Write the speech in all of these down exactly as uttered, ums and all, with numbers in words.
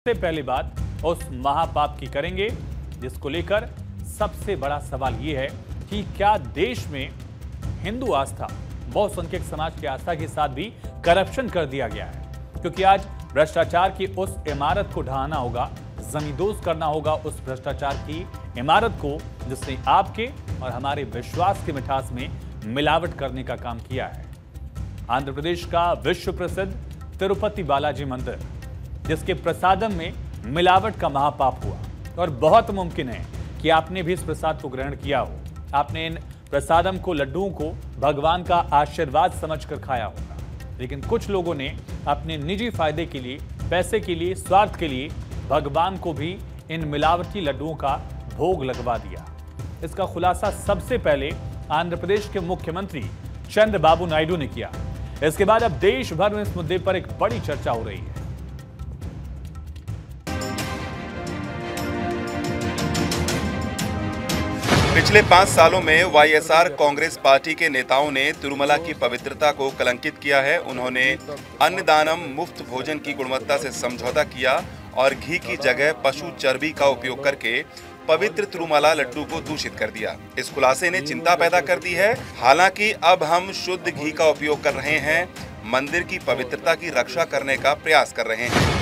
सबसे पहली बात उस महापाप की करेंगे जिसको लेकर सबसे बड़ा सवाल यह है कि क्या देश में हिंदू आस्था, बहुसंख्यक समाज की आस्था के साथ भी करप्शन कर दिया गया है। क्योंकि आज भ्रष्टाचार की उस इमारत को ढहाना होगा, जमींदोज करना होगा उस भ्रष्टाचार की इमारत को जिसने आपके और हमारे विश्वास की मिठास में मिलावट करने का काम किया है। आंध्र प्रदेश का विश्व प्रसिद्ध तिरुपति बालाजी मंदिर, जिसके प्रसादम में मिलावट का महापाप हुआ और बहुत मुमकिन है कि आपने भी इस प्रसाद को ग्रहण किया हो। आपने इन प्रसादम को, लड्डुओं को भगवान का आशीर्वाद समझकर खाया होगा, लेकिन कुछ लोगों ने अपने निजी फायदे के लिए, पैसे के लिए, स्वार्थ के लिए भगवान को भी इन मिलावटी लड्डुओं का भोग लगवा दिया। इसका खुलासा सबसे पहले आंध्र प्रदेश के मुख्यमंत्री चंद्रबाबू नायडू ने किया। इसके बाद अब देश भर में इस मुद्दे पर एक बड़ी चर्चा हो रही है। पिछले पांच सालों में वाईएसआर कांग्रेस पार्टी के नेताओं ने तिरुमला की पवित्रता को कलंकित किया है। उन्होंने अन्नदानम, मुफ्त भोजन की गुणवत्ता से समझौता किया और घी की जगह पशु चर्बी का उपयोग करके पवित्र तिरुमला लड्डू को दूषित कर दिया। इस खुलासे ने चिंता पैदा कर दी है। हालांकि अब हम शुद्ध घी का उपयोग कर रहे हैं, मंदिर की पवित्रता की रक्षा करने का प्रयास कर रहे हैं।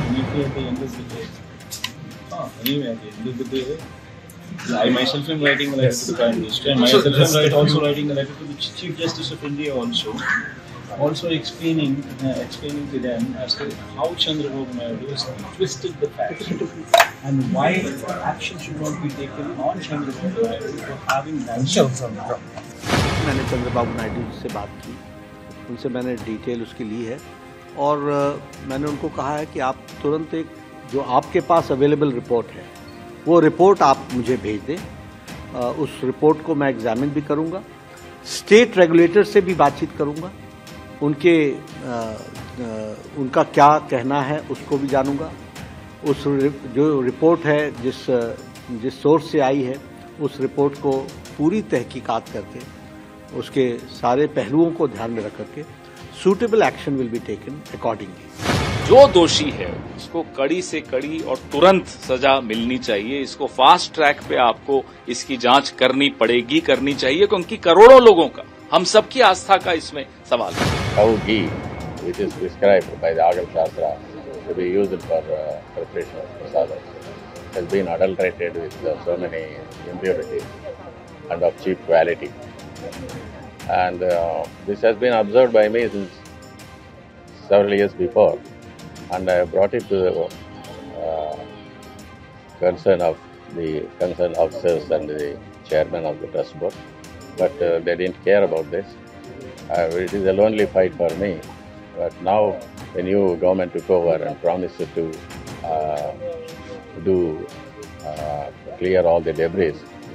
I myself am writing a letter to the Prime Minister, and myself am write, also writing a letter to the Chief Justice of India also, also explaining uh, explaining to them as to how Chandrababu Naidu has twisted the facts and why action should not be taken on Chandrababu Naidu for having done. मैंने चंद्रबाबू नायडू से बात की, उनसे मैंने detail उसकी ली है और मैंने उनको कहा है कि आप तुरंत एक जो आपके पास अवेलेबल रिपोर्ट है वो रिपोर्ट आप मुझे भेज दें। उस रिपोर्ट को मैं एग्जामिन भी करूंगा, स्टेट रेगुलेटर से भी बातचीत करूंगा, उनके आ, आ, उनका क्या कहना है उसको भी जानूंगा। उस जो रिपोर्ट है जिस जिस सोर्स से आई है उस रिपोर्ट को पूरी तहकीकात करके उसके सारे पहलुओं को ध्यान में रख करके suitable action will be taken accordingly. जो दोषी है उसको कड़ी से कड़ी और तुरंत सजा मिलनी चाहिए। इसको फास्ट ट्रैक पे आपको इसकी जांच करनी पड़ेगी, करनी चाहिए, क्योंकि करोड़ों लोगों का, हम सबकी आस्था का इसमें सवाल है। Cow ghee, which is prescribed by the Agam Shastra to be used for uh, preparation of prasadam, has been adulterated with uh, so many impurities and of cheap quality. And uh, this has been observed by me since several years before. And I brought it to the uh, concern of the concerned officers and the chairman of the trust board, but uh, they didn't care about this. Uh, it is a lonely fight for me. But now the new government took over and promised to uh, do uh, clear all the debris.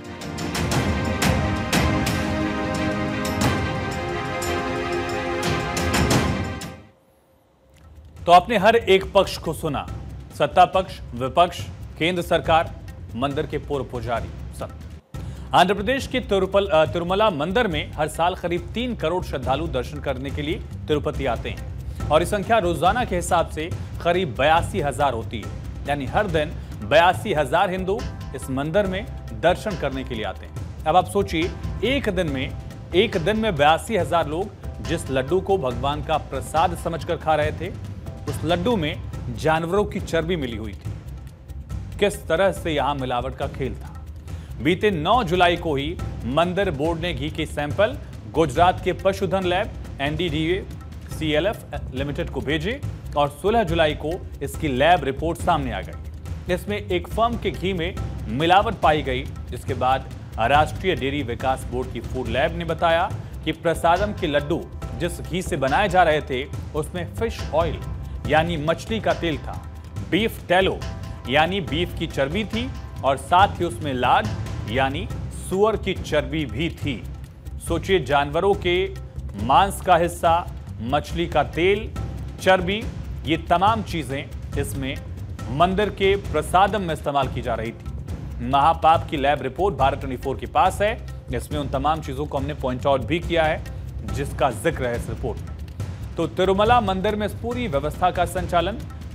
तो आपने हर एक पक्ष को सुना, सत्ता पक्ष, विपक्ष, केंद्र सरकार, मंदिर के पूर्व पुजारी, सब। आंध्र प्रदेश के तिरुमला मंदिर में हर साल करीब तीन करोड़ श्रद्धालु दर्शन करने के लिए तिरुपति आते हैं और इस संख्या रोजाना के हिसाब से करीब बयासी हजार होती है। यानी हर दिन बयासी हजार हिंदू इस मंदिर में दर्शन करने के लिए आते हैं। अब आप सोचिए, एक दिन में एक दिन में बयासी हजार लोग जिस लड्डू को भगवान का प्रसाद समझकर खा रहे थे, उस लड्डू में जानवरों की चर्बी मिली हुई थी। किस तरह से यहां मिलावट का खेल था। बीते नौ जुलाई को ही मंदिर बोर्ड ने घी के सैंपल गुजरात के पशुधन lab N D D A C L F limited को भेजे और सोलह जुलाई को इसकी लैब रिपोर्ट सामने आ गई। इसमें एक फर्म के घी में मिलावट पाई गई, जिसके बाद राष्ट्रीय डेयरी विकास बोर्ड की फूड लैब ने बताया कि प्रसादम के लड्डू जिस घी से बनाए जा रहे थे उसमें फिश ऑयल यानी मछली का तेल था, बीफ टैलो यानी बीफ की चर्बी थी और साथ ही उसमें लाड यानी सुअर की चर्बी भी थी। सोचिए, जानवरों के मांस का हिस्सा, मछली का तेल, चर्बी, ये तमाम चीजें इसमें मंदिर के प्रसादम में इस्तेमाल की जा रही थी। महापाप की लैब रिपोर्ट भारत चौबीस के पास है। इसमें उन तमाम चीजों को हमने पॉइंट आउट भी किया है जिसका जिक्र है इस रिपोर्ट में। तो तिरुमला मंदिर में इस पूरी व्यवस्था का संचालन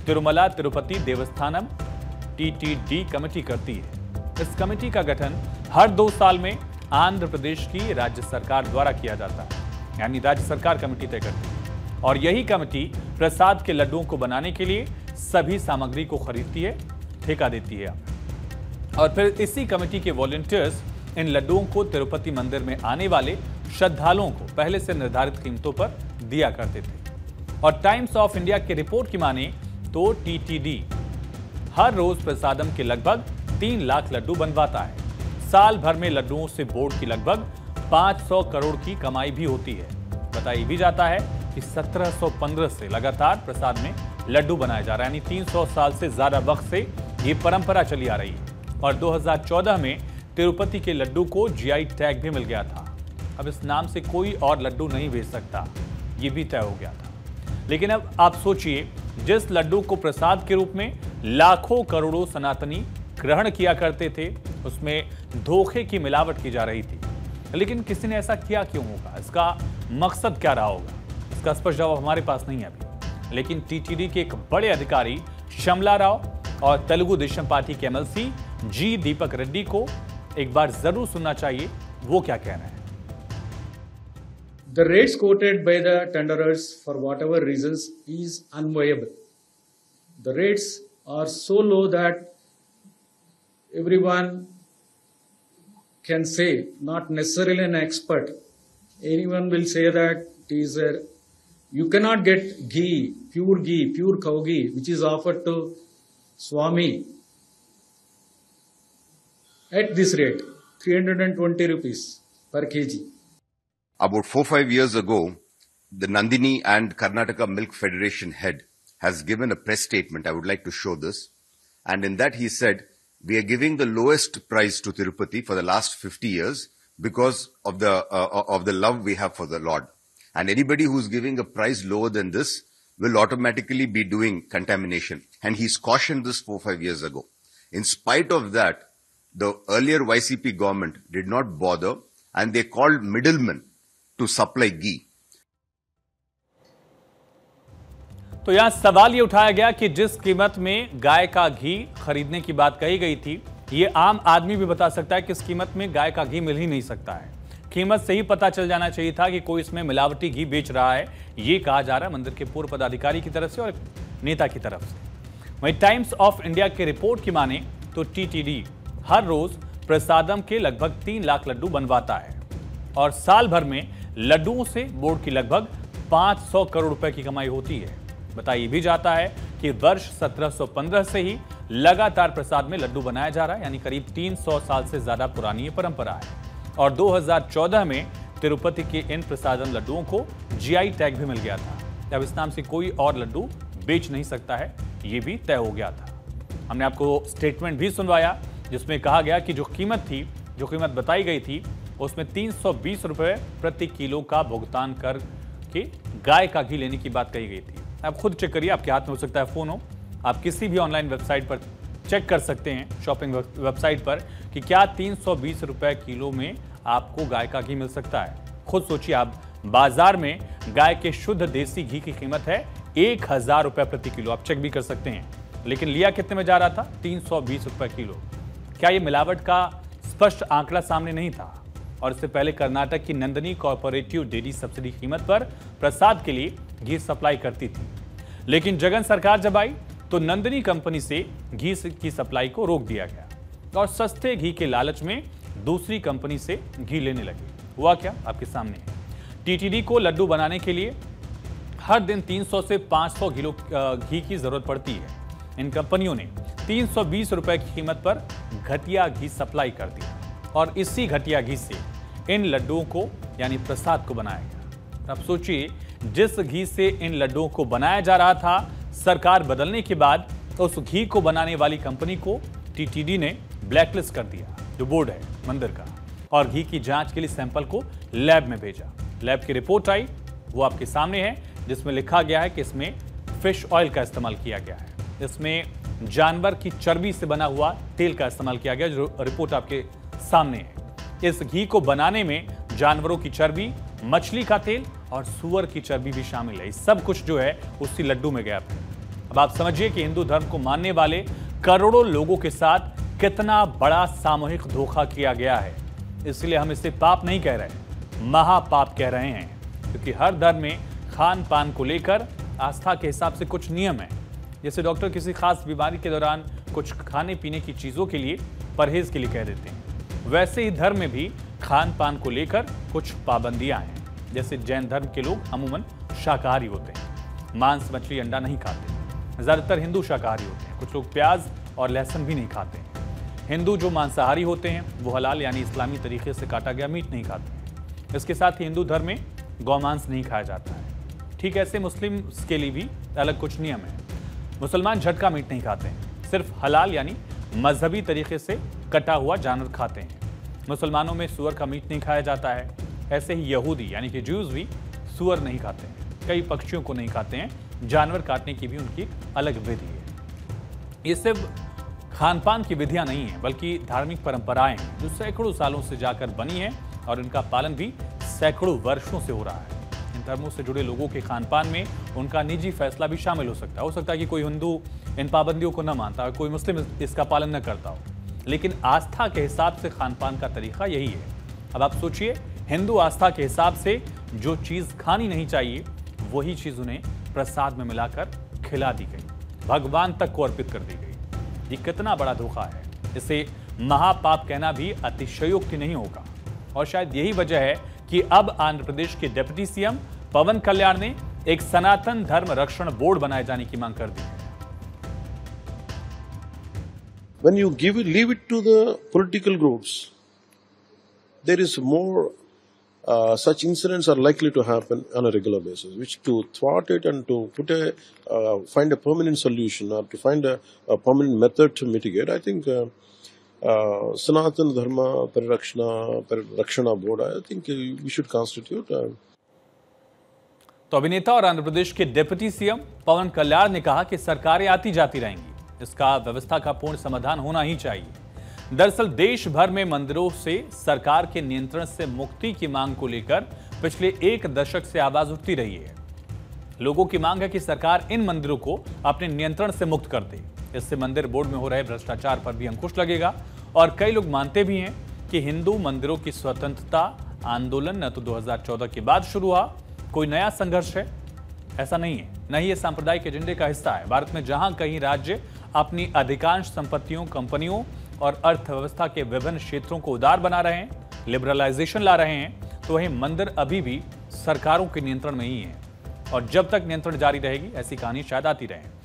Tirumala Tirupati Devasthanam T T D committee करती है। इस कमेटी का गठन हर दो साल में आंध्र प्रदेश की राज्य सरकार द्वारा किया जाता है, यानी राज्य सरकार कमेटी तय करती है और यही कमेटी प्रसाद के लड्डुओं को बनाने के लिए सभी सामग्री को खरीदती है, ठेका देती है और फिर इसी कमेटी के वॉलंटियर्स इन लड्डुओं को तिरुपति मंदिर में आने वाले श्रद्धालुओं को पहले से निर्धारित कीमतों पर दिया करते थे। और टाइम्स ऑफ इंडिया की रिपोर्ट की माने तो टी टी डी हर रोज प्रसादम के लगभग तीन लाख लड्डू बनवाता है। साल भर में लड्डुओं से बोर्ड की लगभग पाँच सौ करोड़ की कमाई भी होती है। बताया भी जाता है कि सत्रह सौ पंद्रह से लगातार प्रसाद में लड्डू बनाया जा रहा है, यानी तीन सौ साल से ज्यादा वक्त से ये परंपरा चली आ रही है। और दो हज़ार चौदह में तिरुपति के लड्डू को जी आई टैग भी मिल गया था। अब इस नाम से कोई और लड्डू नहीं भेज सकता, ये भी तय हो गया था। लेकिन अब आप सोचिए, जिस लड्डू को प्रसाद के रूप में लाखों करोड़ों सनातनी ग्रहण किया करते थे, उसमें धोखे की मिलावट की जा रही थी। लेकिन किसी ने ऐसा किया क्यों होगा? इसका मकसद क्या रहा होगा? इसका स्पष्ट जवाब हमारे पास नहीं है अभी। लेकिन टी टी डी के एक बड़े अधिकारी शमला राव और तेलुगु देशम पार्टी के M L C ji Deepak Reddy को एक बार जरूर सुनना चाहिए, वो क्या कहना है। The rates quoted by the tenderers for whatever reasons is unviable. The rates are so low that everyone can say, not necessarily an expert, anyone will say that it is a, you cannot get ghee, pure ghee, pure cow ghee, which is offered to Swami at this rate, three hundred twenty rupees per kg. About four, five years ago, the Nandini and Karnataka Milk Federation head has given a press statement. I would like to show this. And in that he said, we are giving the lowest price to Tirupati for the last fifty years because of the, uh, of the love we have for the Lord. And anybody who's giving a price lower than this will automatically be doing contamination. And he's cautioned this four, five years ago. In spite of that, the earlier Y C P government did not bother and they called middlemen to supply ghee. तो यहां सवाल ये उठाया गया कि जिस कीमत में गाय का घी खरीदने की बात कही गई थी, ये आम आदमी भी बता सकता है कि इस कीमत में गाय का घी मिल ही नहीं सकता है। कीमत से ही पता चल जाना चाहिए था कि कोई इसमें मिलावटी घी बेच रहा है, ये कहा जा रहा है मंदिर के पूर्व पदाधिकारी की तरफ से और नेता की तरफ से। वहीं टाइम्स ऑफ इंडिया की रिपोर्ट की माने तो टी टी डी हर रोज प्रसादम के लगभग तीन लाख लड्डू बनवाता है और साल भर में लड्डुओं से बोर्ड की लगभग पाँच सौ करोड़ रुपए की कमाई होती है। बताया भी जाता है कि वर्ष सत्रह सौ पंद्रह से ही लगातार प्रसाद में लड्डू बनाया जा रहा है, यानी करीब तीन सौ साल से ज्यादा पुरानी ये परंपरा है। और दो हज़ार चौदह में तिरुपति के इन प्रसादम लड्डुओं को जी आई टैग भी मिल गया था। अब इस नाम से कोई और लड्डू बेच नहीं सकता है, ये भी तय हो गया था। हमने आपको स्टेटमेंट भी सुनवाया जिसमें कहा गया कि जो कीमत थी, जो कीमत बताई गई थी, उसमें तीन सौ बीस रुपए प्रति किलो का भुगतान करके गाय का घी लेने की बात कही गई थी। आप खुद चेक करिए, आपके हाथ में हो सकता है फोन हो, आप किसी भी ऑनलाइन वेबसाइट पर चेक कर सकते हैं, शॉपिंग वेबसाइट पर, कि क्या तीन सौ बीस रुपए किलो में आपको गाय का घी मिल सकता है। खुद सोचिए, आप बाजार में गाय के शुद्ध देसी घी की कीमत है एक हजार रुपए प्रति किलो, आप चेक भी कर सकते हैं, लेकिन लिया कितने में जा रहा था? तीन सौ बीस रुपए किलो। क्या यह मिलावट का स्पष्ट आंकड़ा सामने नहीं था? और इससे पहले कर्नाटक की नंदिनी कॉर्पोरेटिव डेयरी सब्सिडी कीमत पर प्रसाद के लिए घी सप्लाई करती थी, लेकिन जगन सरकार जब आई तो नंदिनी कंपनी से घी की सप्लाई को रोक दिया गया और सस्ते घी के लालच में दूसरी कंपनी से घी लेने लगे। हुआ क्या? आपके सामने है। टी टी डी को लड्डू बनाने के लिए हर दिन तीन सौ से पाँच सौ किलो घी की जरूरत पड़ती है। इन कंपनियों ने तीन सौ बीस रुपए की कीमत पर घटिया घी सप्लाई कर दिया और इसी घटिया घी से इन लड्डुओं को यानी प्रसाद को बनाया गया। अब सोचिए, जिस घी से इन लड्डुओं को बनाया जा रहा था, सरकार बदलने के बाद उस घी को बनाने वाली कंपनी को टी टी डी ने ब्लैकलिस्ट कर दिया, जो बोर्ड है मंदिर का, और घी की जांच के लिए सैंपल को लैब में भेजा। लैब की रिपोर्ट आई, वो आपके सामने है, जिसमें लिखा गया है कि इसमें फिश ऑयल का इस्तेमाल किया गया है, इसमें जानवर की चर्बी से बना हुआ तेल का इस्तेमाल किया गया, जो रिपोर्ट आपके सामने है। इस घी को बनाने में जानवरों की चर्बी, मछली का तेल और सुअर की चर्बी भी शामिल है। सब कुछ जो है उसी लड्डू में गया था। अब आप समझिए कि हिंदू धर्म को मानने वाले करोड़ों लोगों के साथ कितना बड़ा सामूहिक धोखा किया गया है। इसलिए हम इसे पाप नहीं कह रहे, महापाप कह रहे हैं, क्योंकि हर धर्म में खान पान को लेकर आस्था के हिसाब से कुछ नियम है। जैसे डॉक्टर किसी खास बीमारी के दौरान कुछ खाने पीने की चीजों के लिए परहेज के लिए कह देते हैं, वैसे ही धर्म में भी खान पान को लेकर कुछ पाबंदियां हैं। जैसे जैन धर्म के लोग अमूमन शाकाहारी होते हैं, मांस मछली अंडा नहीं खाते। ज्यादातर हिंदू शाकाहारी होते हैं, कुछ लोग प्याज और लहसुन भी नहीं खाते। हिंदू जो मांसाहारी होते हैं वो हलाल यानी इस्लामी तरीके से काटा गया मीट नहीं खाते। इसके साथ ही हिंदू धर्म में गौमांस नहीं खाया जाता है। ठीक ऐसे मुस्लिम के लिए भी अलग कुछ नियम है। मुसलमान झटका मीट नहीं खाते हैं, सिर्फ हलाल यानी मजहबी तरीके से कटा हुआ जानवर खाते हैं। मुसलमानों में सुअर का मीट नहीं खाया जाता है। ऐसे ही यहूदी यानी कि ज्यूज भी सुअर नहीं खाते हैं, कई पक्षियों को नहीं खाते हैं। जानवर काटने की भी उनकी अलग विधि है। ये सिर्फ खान पान की विधियां नहीं है, बल्कि धार्मिक परंपराएं हैं जो सैकड़ों सालों से जाकर बनी है और इनका पालन भी सैकड़ों वर्षों से हो रहा है। इन धर्मों से जुड़े लोगों के खान पान में उनका निजी फैसला भी शामिल हो सकता है। हो सकता है कि कोई हिंदू इन पाबंदियों को न मानता हो, कोई मुस्लिम इसका पालन न करता हो, लेकिन आस्था के हिसाब से खान पान का तरीका यही है। अब आप सोचिए, हिंदू आस्था के हिसाब से जो चीज खानी नहीं चाहिए वही चीज उन्हें प्रसाद में मिलाकर खिला दी गई, भगवान तक को अर्पित कर दी गई। ये कितना बड़ा धोखा है। इसे महापाप कहना भी अतिशयोक्ति नहीं होगा। और शायद यही वजह है कि अब आंध्र प्रदेश के डिप्टी सीएम पवन कल्याण ने एक सनातन धर्म रक्षण बोर्ड बनाए जाने की मांग कर दी है। When you give it, leave it to the political groups, there is more uh, such incidents are likely to happen on a regular basis. Which to thwart it and to put a uh, find a permanent solution or to find a, a permanent method to mitigate, I think uh, uh, Sanatana Dharma Parirakshana Parirakshana Board, I think uh, we should constitute. Uh, तो अभिनेता और आंध्र प्रदेश के deputy CM पवन कल्याण ने कहा कि सरकारें आती जाती रहेंगी, इसका व्यवस्था का पूर्ण समाधान होना ही चाहिए। दरअसल देश भर में मंदिरों से सरकार के नियंत्रण से मुक्ति की मांग को लेकर पिछले एक दशक से आवाज उठती रही है। लोगों की मांग है कि सरकार इन मंदिरों को अपने नियंत्रण से मुक्त कर दे। इससे मंदिर बोर्ड में हो रहे भ्रष्टाचार पर भी अंकुश लगेगा। और कई लोग मानते भी हैं कि हिंदू मंदिरों की स्वतंत्रता आंदोलन न तो दो हजार चौदह के बाद शुरू हुआ, कोई नया संघर्ष है, ऐसा नहीं है, न ही ये सांप्रदायिक एजेंडे का हिस्सा है। भारत में जहां कहीं राज्य अपनी अधिकांश संपत्तियों, कंपनियों और अर्थव्यवस्था के विभिन्न क्षेत्रों को उदार बना रहे हैं, लिबरलाइजेशन ला रहे हैं, तो वहीं मंदिर अभी भी सरकारों के नियंत्रण में ही है। और जब तक नियंत्रण जारी रहेगी ऐसी कहानी शायद आती रहे।